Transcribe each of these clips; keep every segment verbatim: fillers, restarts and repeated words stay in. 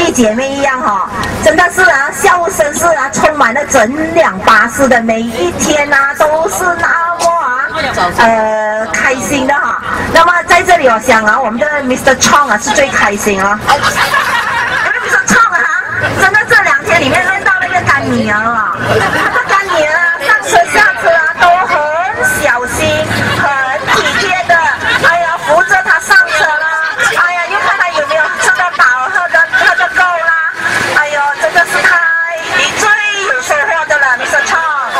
弟姐妹一样哈、哦，真的是啊，笑声是啊，充满了整辆巴士的每一天啊，都是那么啊，呃，开心的哈、哦。那么在这里我想啊，我们的 Mister Chong 啊是最开心啊，因为 Mister Chong 啊，真的这两天里面认到了一个干女儿啊，他的干女儿啊，上车下车啊都很小心，很体贴的，哎呀，扶着他上车啦，哎呀，又看他有没有吃得饱，喝得喝得够啦，哎呦，真的是太最有收获的了 ，Mister Chong。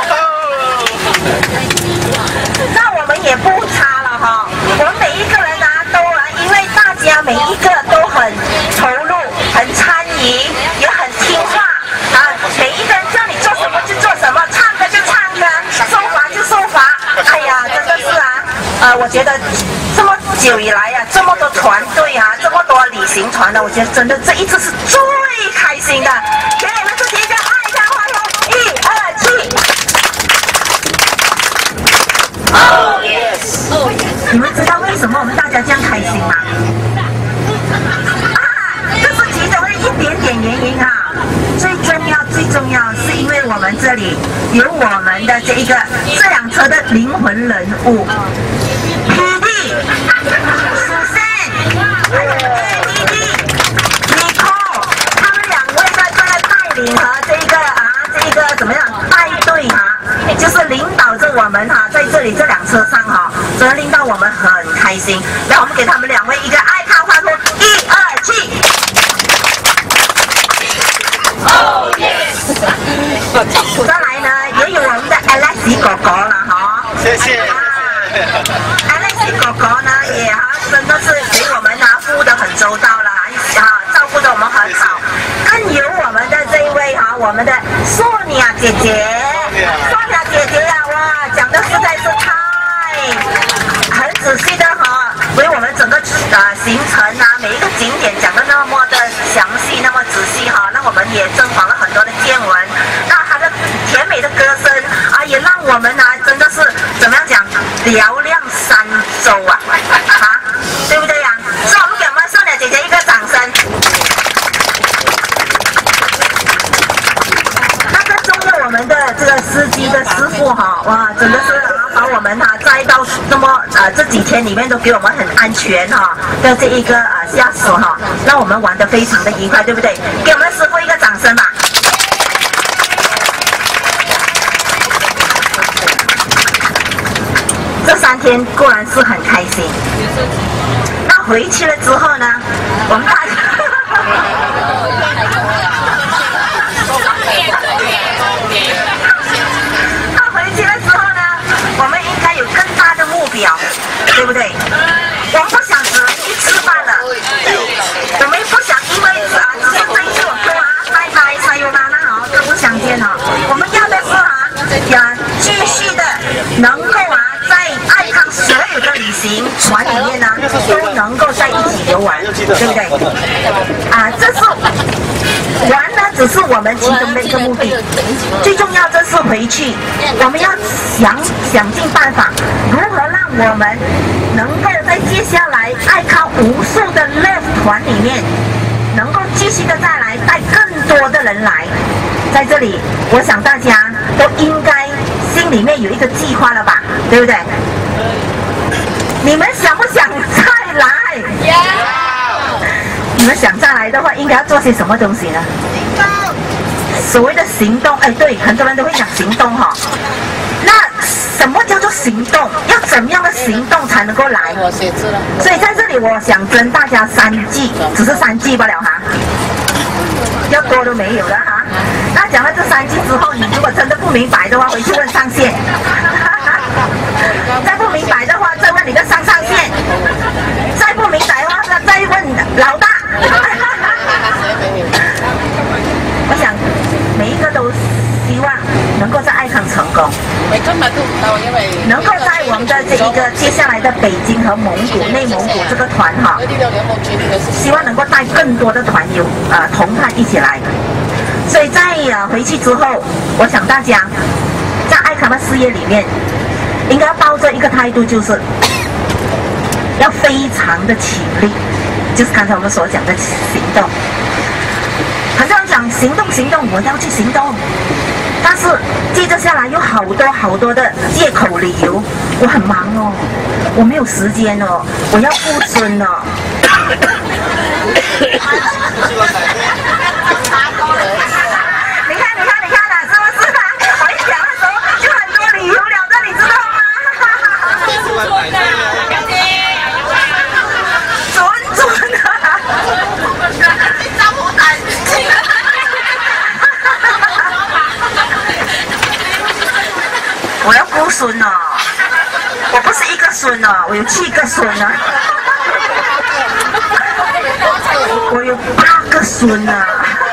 那我们也不差了哈，我们每一个人啊都啊，因为大家每一个都很投入，很参与，也很听话啊，每一个人叫你做什么就做什么，唱歌就唱歌，受罚就受罚，哎呀，真的是啊，呃，我觉得这么久以来啊，这么多团队啊，这么多旅行团的，我觉得真的这一次是最开心的，给你们自己一个爱看花筒，一二七。Oh yes！ Oh yes！ 你们知道为什么我们大家这样开心吗？啊，这是其中的一点点原因啊。最重要、最重要，是因为我们这里有我们的这一个这辆车的灵魂人物 ，P D、Susan、Nicole，他们两位在这个带领和这个啊，这个怎么样带队啊？就是领导着我们哈、啊，在这里这辆车上哈、啊，真的令到我们很开心。让我们给他们两位一个爱看花筒，一二七。Oh yes！ 再来呢，也有我们的 Alex 哥哥了哈。 谢谢。 Alex 哥哥呢，也哈、啊、真的是给我们啊服务得很周到了啊，照顾得我们很好。更有我们的这一位哈、啊，我们的索尼娅姐姐。索尼娅姐姐呀、啊，哇，讲的实在是太很仔细的哈，为我们整个呃行程啊，每一个景点讲的那么的详细，那么仔细哈，让我们也增广了很多的见闻。那她的甜美的歌声啊，也让我们呢、啊、真的是怎么样讲，嘹亮三周啊，啊，对不对呀、啊？所以我们给我们索尼娅姐姐一个掌声。我们的这个司机的师傅哈，哇，真的是啊，把我们哈载到那么啊这几天里面都给我们很安全哈的这一个啊下手哈，让我们玩得非常的愉快，对不对？给我们师傅一个掌声吧。这三天固然是很开心，那回去了之后呢，我们大家。对不对？我们不想只去吃饭了，我们不想因为啊，只是这一次我们啊拜拜才有啦，那好，各不相见哈。我们要的是啊，呀，继续的能够啊，在爱康所有的旅行团里面呢，都能够在一起游玩，对不对？啊，这是玩呢，只是我们其中的一个目的。最重要，这次回去，我们要想想尽办法，如何让我们能够在接下来爱康无数的 Love 团里面，能够继续的再来带更多的人来。在这里，我想大家都应该心里面有一个计划了吧，对不对？你们想不想再来？你们想再来的话，应该要做些什么东西呢？所谓的行动，哎，对，很多人都会讲行动哈。那什么叫做行动？要怎么样的行动才能够来？所以在这里，我想跟大家三句，只是三句罢了哈，要多都没有了哈。那讲了这三句之后，你如果真的不明白的话，回去问上线。再不明白的话，再问你的上上线。再不明白的话，再问老大。我想每一个都希望能够在爱康成功，能够在我们的这一个接下来的北京和蒙古、内蒙古这个团哈，希望能够带更多的团友呃同伴一起来。所以在呃回去之后，我想大家在爱康的事业里面，应该要抱着一个态度，就是要非常的起力，就是刚才我们所讲的行动。 很多人讲行动行动，我要去行动，但是接着下来有好多好多的借口理由，我很忙哦，我没有时间哦，我要顾孙哦。你看你看你看啊，是不是啊？我一讲的时候就很多理由了的，你知道吗？准准的。我要顾孙哦，我不是一个孙哦，我有七个孙啊，我有八个孙啊，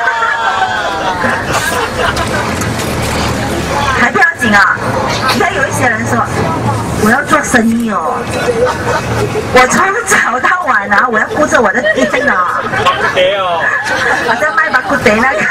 还不要紧啊。你看有一些人说我要做生意哦，我从早到晚啊，我要顾着我的店啊，我在卖巴古德那个。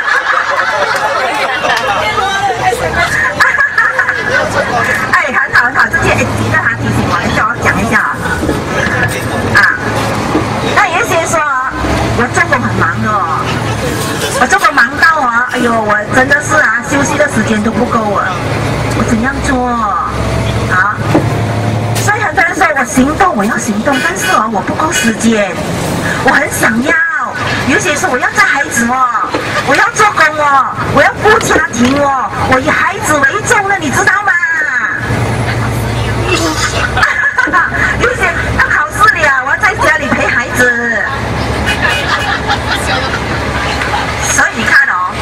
哎，很好很好，这些哎，提到他提醒我，你叫我讲一下啊。啊，那有些说我做工很忙哦，我做工忙到啊，哎呦，我真的是啊，休息的时间都不够啊，我怎样做啊？所以很多人说我行动，我要行动，但是哦，我不够时间，我很想要，有些说我要带孩子哦，我要做工哦，我要顾家庭哦，我以孩子为重了，你知道吗？有些要考试了，我要在家里陪孩子。所以你看哦，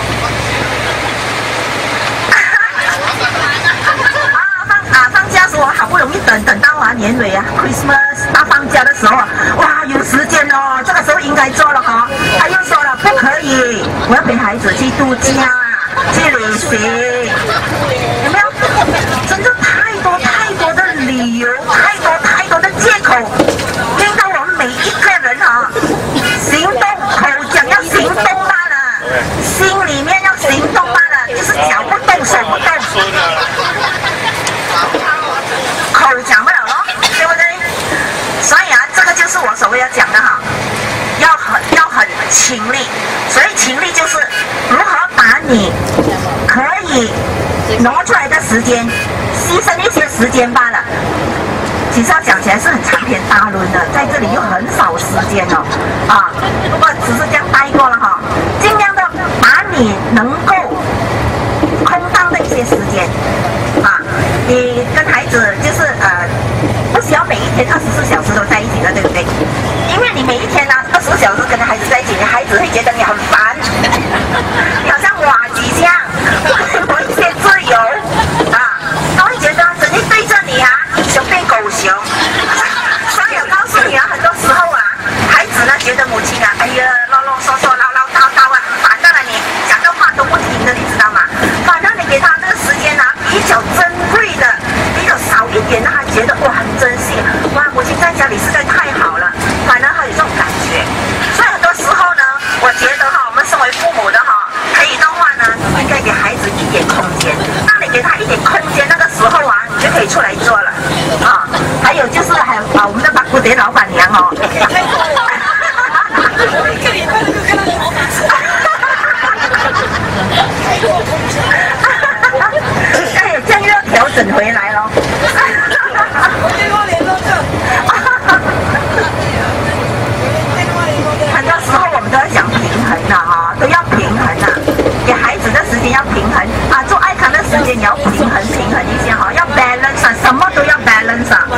啊放啊放假时候好不容易等等到啊年尾啊 Christmas 大放假的时候啊，哇有时间哦，这个时候应该做了哈、哦。他又说了不可以，我要陪孩子去度假，去旅行，有没有？真的太多太多的理由，太多太多的借口，令到我们每一个人啊，行动口讲要行动罢了，心里面要行动罢了，就是脚不动手不动，口讲不了咯，对不对？所以啊，这个就是我所谓要讲的哈，要很要很勤力，所以勤力就是如何把你可以挪出来的时间，牺牲一些时间罢了。其实要讲起来是很长篇大论的，在这里又很少时间哦，啊，不过只是这样带过了哈，尽量的把你能够空档的一些时间，啊，你跟孩子就是呃，不需要每一天二十四小时都在一起的，对不对？因为你每一天呢二十四小时跟孩子在一起，你孩子会觉得你很烦，你好像瓦吉这样，我一些自由啊，他会觉得整天对着你啊，熊变狗熊。所以我告诉你啊，很多时候啊，孩子呢觉得母亲啊，哎呀啰啰嗦嗦、唠唠叨叨啊，很烦的了，你讲的话都不听的，你知道吗？反正你给他这个时间啊，比较珍贵的，比较少一点，让他觉得哇很珍惜，哇母亲在家里实在太好了，反正他有这种感觉。所以很多时候呢，我觉得哈，我们身为父母的哈，可以的话呢，应该给孩子一点空间。当你给他一点空间，那个时候啊，你就可以出来做了啊。还有就是还有啊，我们的巴古德老板娘哦。哎，这样又要调整回来咯。很多时候我们都要讲平衡的哈，都要平衡的，给孩子的时间要平衡啊，做爱康的时间也要平衡平衡一些哈，要 balance 啊，什么都要 balance 啊。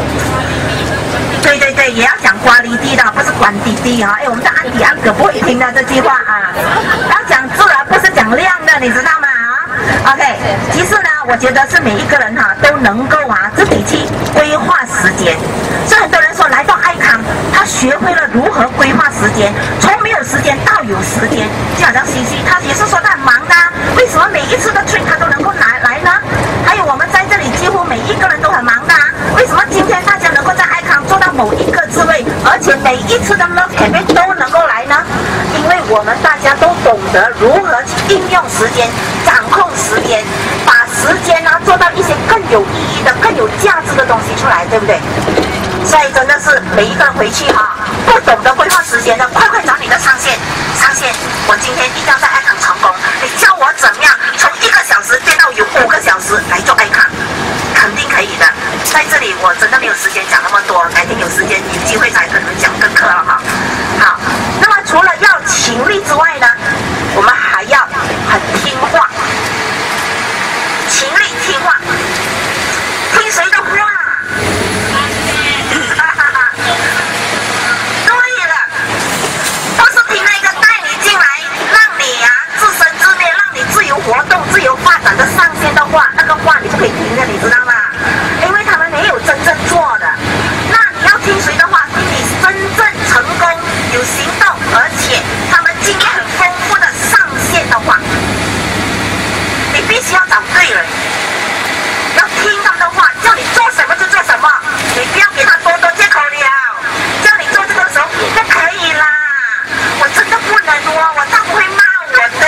对对对，也要讲瓜离地的，不是管弟弟哈。哎，我们的安迪安哥不会听的这句话啊，要讲质啊，不是讲量的，你知道吗？啊 ，OK， 其实呢，我觉得是每一个人哈、啊、都能够啊自己去规划时间。所以很多人说来到爱康，他学会了如何规划时间，从没有时间到有时间。就好像西西，他也是说他很忙的，为什么每一次的 trip 他都能够拿来呢？还有我们在这里几乎每一个人都很忙的、啊，为什么今天大家能够在爱康做到某一个职位，而且每一次的 Love Cafe 都能够来呢？因为我们大家都懂得如何去应用时间，掌控时间，把时间呢做到一些更有意义的、更有价值的东西出来，对不对？所以真的是每一个人回去哈、啊，不懂得规划时间的，快快找你的上线，上线。 我今天一定要在爱康成功，你教我怎么样从一个小时变到有五个小时来做爱康，肯定可以的。在这里我真的没有时间讲那么多，改天有时间有机会再跟你们讲更课了哈。好，那么除了要勤力之外呢，我们还要很听话，勤力听话，听谁的话？对了，不是听那个带你进来，让你啊自生自灭，让你自由活动、自由发展的上线的话，那个话你不可以听的，你知道吗？因为他们没有真正做的。那你要听谁的话？听你真正成功、有行动，而且他们经验很丰富的上线的话，你必须要找对人，要听他们的话，叫你做什么就做什么，你不要给他多多借口了。叫你做这个时候不可以啦，我真的不能哦，我丈夫会骂我的。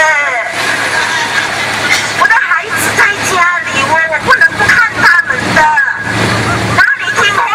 我的孩子在家里哦，我不能不看他们的。哪里听话？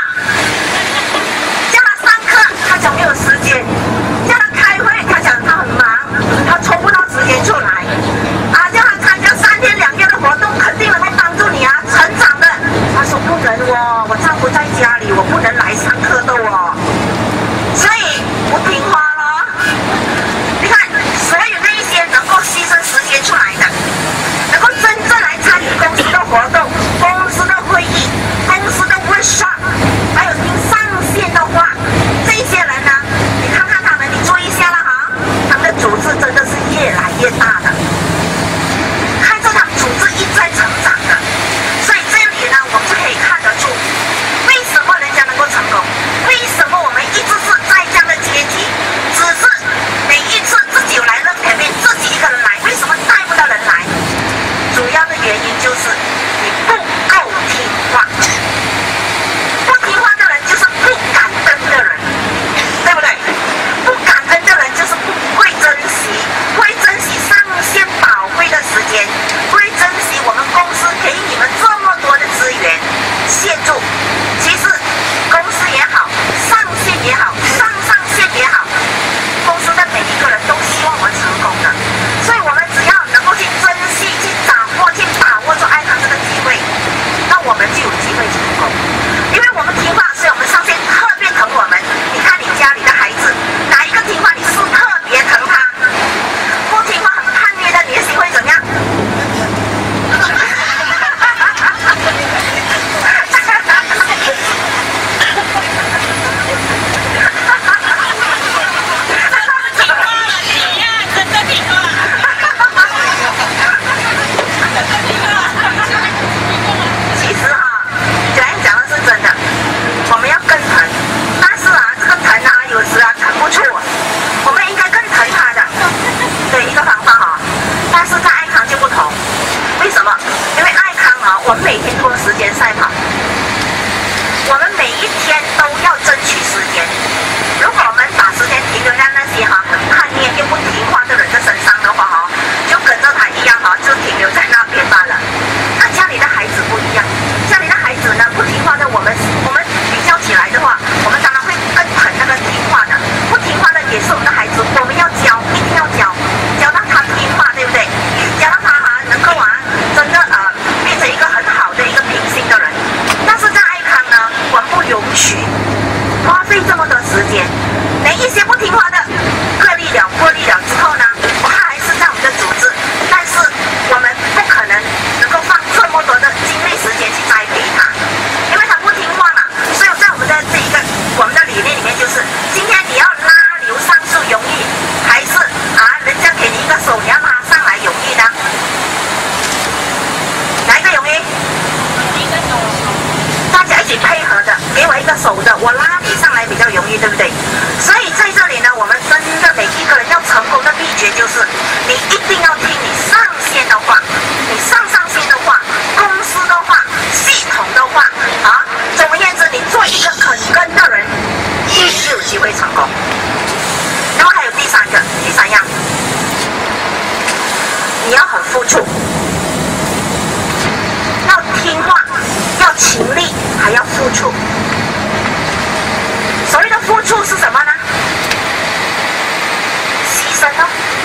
叫他上课，他讲没有时间；叫他开会，他讲他很忙，他抽不到时间出来。啊，叫他参加三天两夜的活动，肯定能够帮助你啊成长的。他说不能哦，我丈夫在家里，我不能来上课的哦，所以不听话咯。你看，所有那一些能够牺牲时间出来的，能够真正来参与公司的活动、公司的会议、公司的 workshop， 还有听上线的话，这些人呢，你看看他们，你注意一下了哈，他们的组织真的是越来越大的，看着他们组织一直在成长的，所以这里呢，我们就可以看得出，为什么人家能够成功，为什么我们一直是在这样的阶级，只是每一次自己有来了前面自己一个人来，为什么带不到人来？主要的原因就是你不够听话，不听话的人就是不感恩的人，对不对？不感恩的人就是不会珍惜，不会珍惜上线宝贵的时间，不会珍惜我们公司给你们这么多的资源协助。其实公司也好，上线也好，上上线也好，公司的每一个人都希望我们成功的，所以我们只要能够去珍惜、去掌握、去把握住爱康这个机会，那我们就有机会成功。因为我们听话，所以我们上线特别疼我们。你看你家里的孩子，哪一个听话，你是特别疼他；不听话很叛逆的，你的心会怎么样？其实哈，讲一讲的是真的，我们要更疼。但是啊，这个疼啊，有时啊疼不出，我们应该更疼他的。对，一个方法哈。但是在爱康就不同，为什么？因为爱康啊，我们每天拖时间赛跑，我们每一天都要争取时间。如果我们把时间停留在那些哈很叛逆又不听话的人的身上的话哈，就跟着他一样哈，就停留在那边罢了。那家里的孩子不一样，家里的孩子呢不听话的，我们我们比较起来的话，我们当然会更疼那个听话的，不听话的也是我们的孩子，我们要教，一定要教，教到他听话，对不对？教到他哈能够啊真的呃变成一个很好的一个品性的人。但是在爱康呢，我们不允许花费这么多时间，连一些不听话的过滤了过滤了之后呢，他还是在我们的组织，但是我们不可能能够放这么多的精力时间去栽培他，因为他不听话嘛。所以在我们的这一个我们的理念里面，就是今天你要拉流上树容易，还是啊人家给你一个手你要拉上来容易呢？哪一个容易？大家一起配合的，给我一个手的，我拉你上来比较容易，对不对？所以在这里呢，我们真的每一个人要成功的秘诀就是，你一定要听你上线的话，你上上线的话，公司的话，系统的话啊。总而言之，你做一个肯跟的人，你就有机会成功。然后还有第三个，第三样，你要很付出，要听话，要勤力，还要付出。所谓的付出是什么呢？牺牲哦。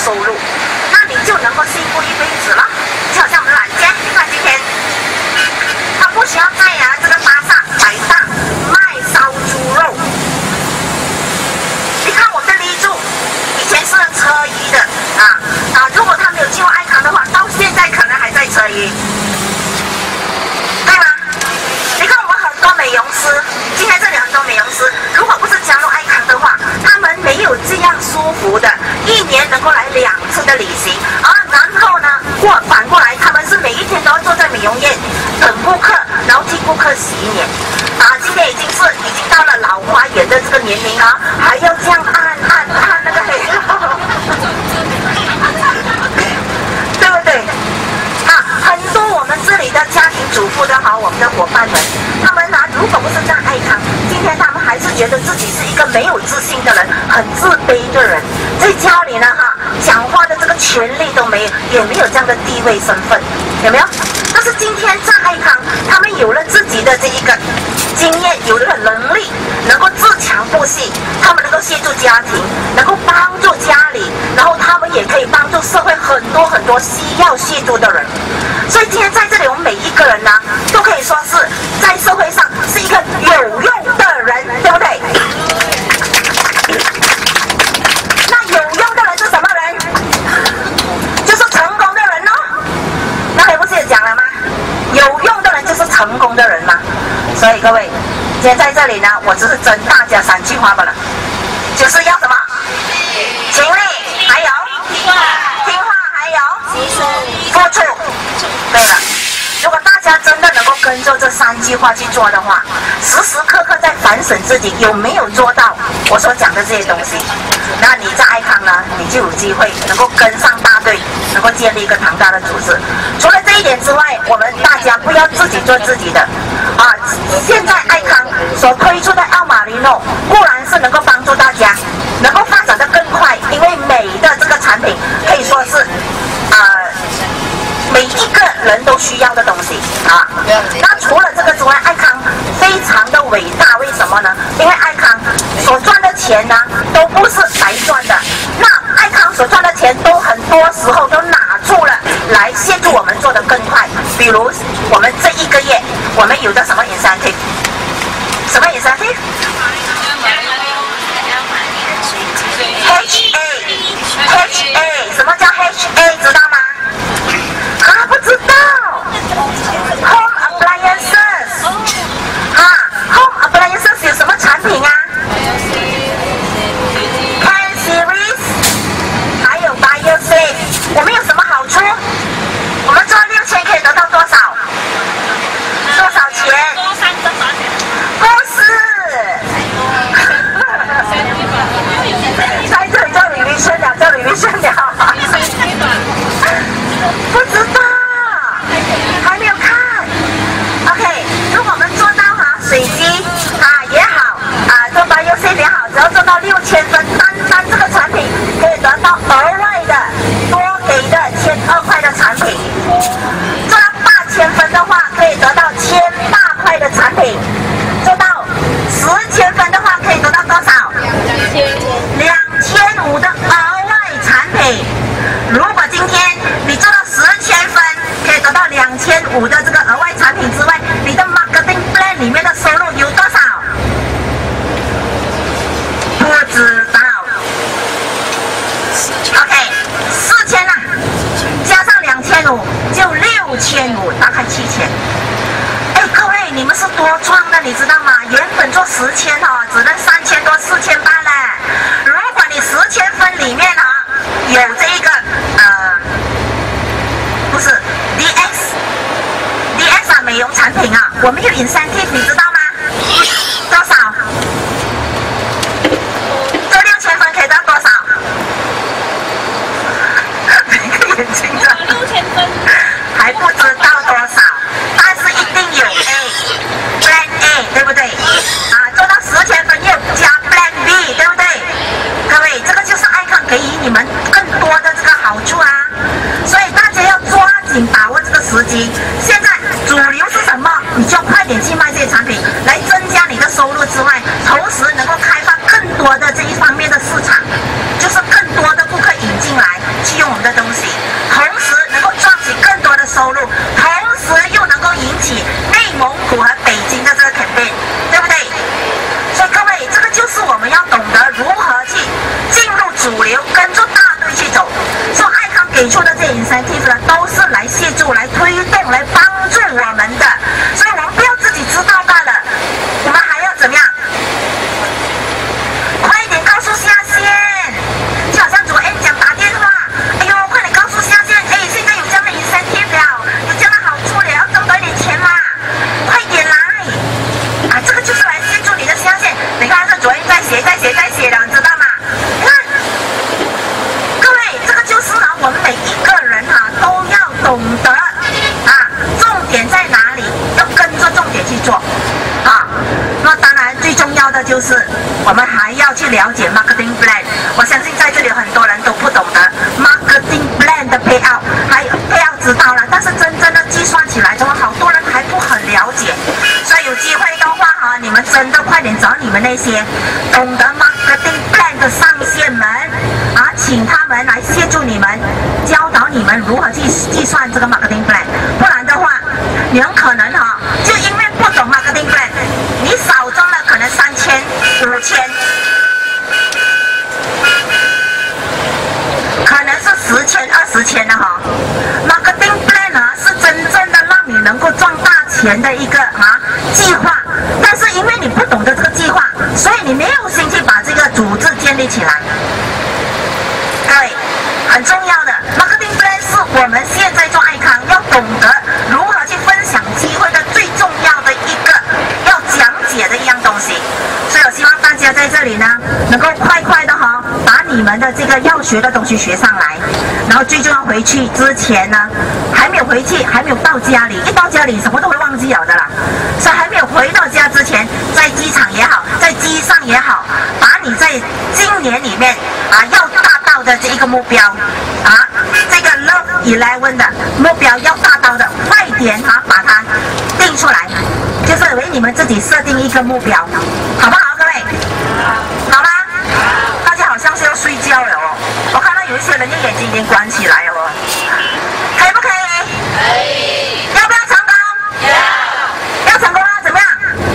收入，那你就能够幸福一辈子了。就好像我们懒家，你看今天他不需要在啊这个巴萨摆档卖烧猪肉。你看我们的立柱以前是车衣的啊啊，如果他没有进入爱康的话，到现在可能还在车衣，对吗？你看我们很多美容师，今天这里很多美容师，如果不是加入爱康的话，他们没有这样舒服的，一年能够来两次的旅行，而然后呢，过反过来，他们是每一天都要坐在美容院等顾客，然后替顾客洗脸。啊，今天已经是已经到了老花眼的这个年龄啊，还要这样按按按那个黑肉，对不对？啊，很多我们这里的家庭主妇的好，我们的伙伴们，他们呢、啊，如果不是在爱康，今天他们还是觉得自己是一个没有自信的人，很自卑的人，在家里呢哈，讲话的这个权利都没有，也没有这样的地位身份，有没有？但是今天在爱康，他们有了自己的这一个经验，有了能力，能够自强不息，他们能够协助家庭，能够帮助家里，然后他们也可以帮助社会很多很多需要协助的人。所以今天在这里，我们每一个人呢，都可以说是在社会上是一个有用的人，对不对？那有用的人是什么人？就是成功的人哦。那还不是也讲了吗？有用的人就是成功的人嘛。所以各位，今天在这里呢，我只是整大家三句话罢了，就是要什么？勤力，还有听话，听话，还有付出。对了，如果大家真的能够跟着这三句话去做的话，时时刻刻在反省自己有没有做到我所讲的这些东西，那你在爱康呢，你就有机会能够跟上大队，能够建立一个庞大的组织。除了这一点之外，我们大家不要自己做自己的啊！现在爱康所推出的奥马利诺固然是能够帮助大家能够发展得更快，因为美的这个产品可以说是呃每一个人都需要的东西啊。那除了这个之外，爱康非常的伟大，为什么呢？因为爱康所赚的钱呢，都不是白赚的。那爱康所赚的钱都很多时候都拿出了来协助我们做得更快。比如我们这一个月，我们有的什么 incentive？ 什么 incentive？ H A H A 什么叫 H A 知道吗？啊，不知道。Home appliances 啊 ，Home appliances 有什么产品啊 ？Pan Series， 还有 BioSafe。我们有什么好处？我们赚六千可以得到多少？多少钱？不是。在这里叫李丽轩了，叫李丽轩了。不知道，还没有看。OK， 如果我们做到哈水机啊也好啊，做 BioSafe 也好，只要做到六千分，单单这个产品可以得到额外的多给的千二块的产品。做到八千分的话，可以得到千八块的产品。做到十千分的话，可以得到多少？两千五的额外产品。如果今天你做到十千分，可以得到两千五的这个额外产品之外，你的 marketing plan 里面的收入有多少？不知道。OK， 四千了，加上两千五就六千五，大概七千。哎，各位，你们是多创的，你知道吗？原本做十千哦，只能三千多、四千八了。如果你十千分里面啊有这一个呃，不是 D X D X 啊，美容产品啊，我们有 incentive， 你知道吗？多少？做六千分可以到多少？每个眼睛的六千分还不知道多少，但是一定有 A Plan A， 对不对？啊，做到十千分又加 Plan B， 对不对？各位，这个就是爱康给予你们更多的这个好处啊，所以大家要抓紧把握这个时机。现在主流是什么？你就快点去卖这些产品，来增加你的收入之外，同时能够开发更多的这一方面的市场，就是更多的顾客引进来， 时又能够引起内蒙古和北京的这个 campaign， 对不对？所以各位，这个就是我们要懂得如何去进入主流，跟着大队去走。所以爱康给出的这些 incentive 呢，都是来协助、来推动、来帮助我们的。所以我们不要自己知道罢了，我们还要怎么样？快一点告诉下线，就好像昨天讲打电话，哎呦，快点告诉下线，哎，现在有这样的 incentive 了，有这样的好处了，要挣多一点钱啦，快点来！啊，这个就是来协助你的下线。你看，这昨天在写、在写、在写的，你知道吗？你看，各位，这个就是呢，我们每一个人哈、啊、都要懂得啊，重点在哪里，要跟着重点去做啊。那当然，最重要的就是我们还要去了解 marketing plan。我相信在这里有很多人都不懂得 marketing plan 的 payout， 还有 payout 知道了，但是真正的计算起来的话，好多人还不很了解。所以有机会的话哈，你们真的快点找你们那些懂得 marketing plan 的上线们啊，请他们来协助你们，教导你们如何去计算这个 marketing plan。不然的话，你们可能哈，就因为不懂 marketing plan， 你少挣了可能三千、五千，可能是十千、二十千的哈。marketing plan 啊，是真正的让你能够赚大钱的一个啊计划，但是因为你不懂得这个计划，所以你没有心去把这个组织建立起来。各位，很重要的 marketing plan 是我们现在做爱康要懂得如何去分享机会的最重要的一个要讲解的一样东西。所以我希望大家在这里呢，能够快快的哈、哦，把你们的这个要学的东西学上来，然后最重要回去之前呢，还没有回去，还没有到家里，一到家里什么都会忘记了的啦。所以还没有回到家之前，在机场也好，在机上也好，把你在今年里面啊要达到的这一个目标啊，这个 Love Eleven 的目标要达到的，快点啊把它定出来，就是为你们自己设定一个目标，好不好，各位？好吗？大家好像是要睡觉了哦，我看到有一些人的眼睛已经关起来了哦，可以不可以？可以。要不要成功？要。要成功啊？怎么样？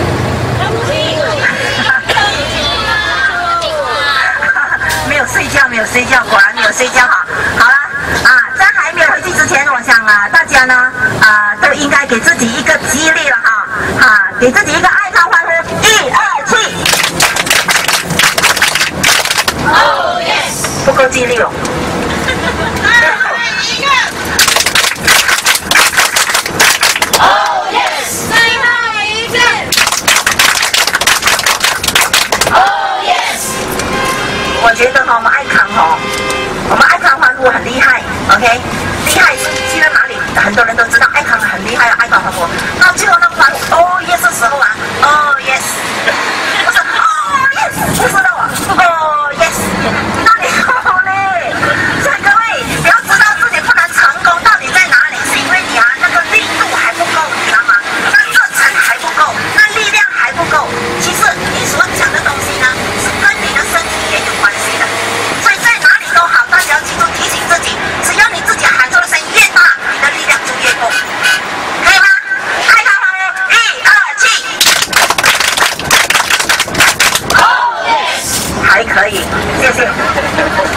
没有睡觉，没有睡觉，果然没有睡觉哈。好了啊，在还没有回去之前，我想啊，大家呢啊都应该给自己一个激励了哈，哈，给自己一个爱康欢呼，一二七。Oh yes。不够激励哦。Oh yes。最后一次。Oh yes。我觉得哈，我们爱康哈，我们爱康欢呼很厉害 ，OK， 厉害是去到哪里，很多人都知道爱康很厉害啊，爱康欢呼。那最后那个欢呼 ，Oh yes 的时候啊 ，Oh yes， 不是 Oh yes， 不是的我 ，Oh yes， 那你好嘞。所以各位，你要知道自己不能成功到底在哪里，是因为你啊那个力度还不够，你知道吗？那热忱还不够，那力量还不够。其实你所讲的东西呢，是跟你的身体也有关系的。所以在哪里都好，大家要记住提醒自己，只要你自己喊出的声音越大，你的力量就越够，可以吗？爱康欢呼，一二七。Oh yes， 还可以，谢谢。